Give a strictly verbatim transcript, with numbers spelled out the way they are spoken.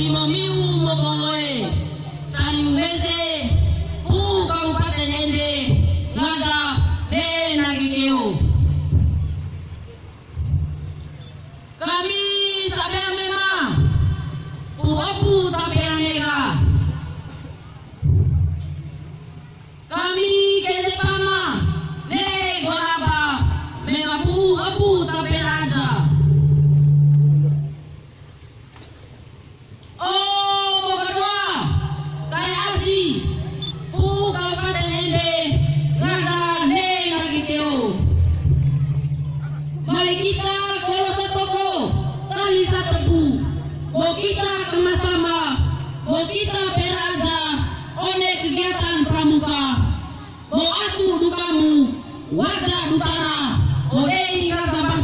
Mimo miu mokoe saling mese pu kabupaten Ende ngada bena gigeu. Kami sabea memang pu apu tapera nega. Kami kesepama ne goraba memang pu apu tapera aja. Kita kalau satoko tali satu mau kita sama-sama mau kita beraja oleh kegiatan pramuka mau atu dukamu wajah dukara oleh kata